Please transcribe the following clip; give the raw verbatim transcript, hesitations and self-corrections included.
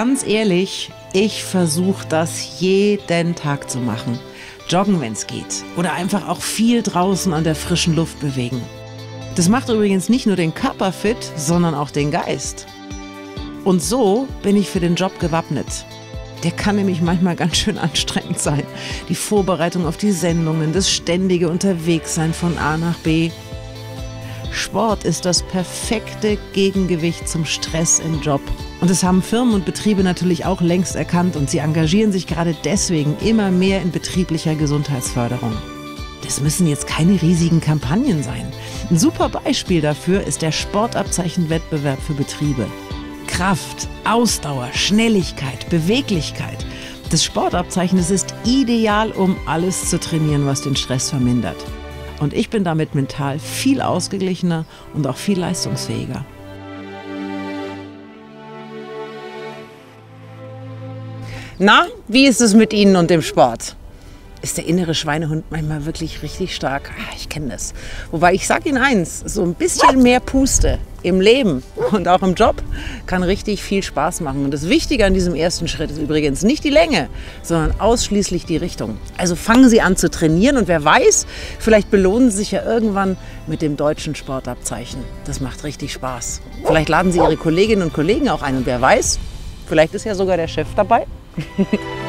ganz ehrlich, ich versuche das jeden Tag zu machen. Joggen, wenn es geht. Oder einfach auch viel draußen an der frischen Luft bewegen. Das macht übrigens nicht nur den Körper fit, sondern auch den Geist. Und so bin ich für den Job gewappnet. Der kann nämlich manchmal ganz schön anstrengend sein. Die Vorbereitung auf die Sendungen, das ständige Unterwegssein von A nach B. Sport ist das perfekte Gegengewicht zum Stress im Job. Und das haben Firmen und Betriebe natürlich auch längst erkannt und sie engagieren sich gerade deswegen immer mehr in betrieblicher Gesundheitsförderung. Das müssen jetzt keine riesigen Kampagnen sein. Ein super Beispiel dafür ist der Sportabzeichenwettbewerb für Betriebe. Kraft, Ausdauer, Schnelligkeit, Beweglichkeit. Das Sportabzeichen, das ist ideal, um alles zu trainieren, was den Stress vermindert. Und ich bin damit mental viel ausgeglichener und auch viel leistungsfähiger. Na, wie ist es mit Ihnen und dem Sport? Ist der innere Schweinehund manchmal wirklich richtig stark? Ah, ich kenne das. Wobei ich sage Ihnen eins, so ein bisschen mehr Puste im Leben und auch im Job kann richtig viel Spaß machen. Und das Wichtige an diesem ersten Schritt ist übrigens nicht die Länge, sondern ausschließlich die Richtung. Also fangen Sie an zu trainieren und wer weiß, vielleicht belohnen Sie sich ja irgendwann mit dem deutschen Sportabzeichen. Das macht richtig Spaß. Vielleicht laden Sie Ihre Kolleginnen und Kollegen auch ein und wer weiß, vielleicht ist ja sogar der Chef dabei.